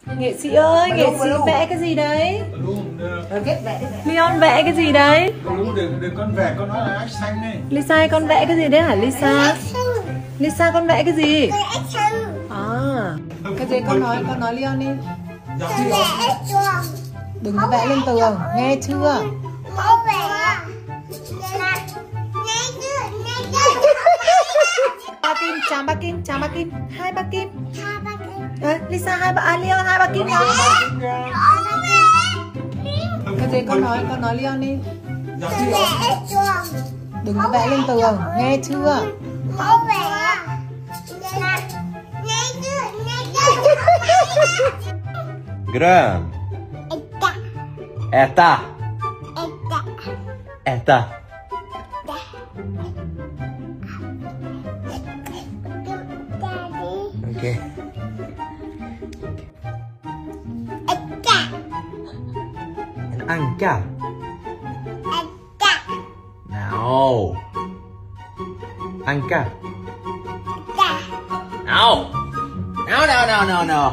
Nghệ sĩ ơi, nghệ sĩ vẽ cái gì đấy? Leon vẽ cái gì đấy? Đừng con vẽ, con nói là action này. Lisa con vẽ cái gì đấy hả Lisa? Lisa con vẽ cái gì? À, cái gì con nói Leon đi. Đừng có vẽ lên tường, nghe chưa? Ba kim, chào ba kim, hai ba kim. Lisa Leon hai ba kim nào? Cái gì con nói Leon đi. Đừng có vẽ lên tường, nghe chưa? Grön. Äta. Äta. Okej. En anka. No. Anka. No. No.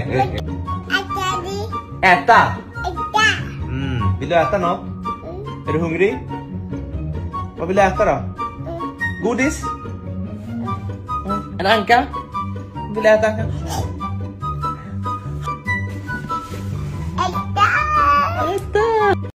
Äta. Vill du äta något? Är du hungrig? Vad vill du äta då? Godis? En anka? Vill du äta anka?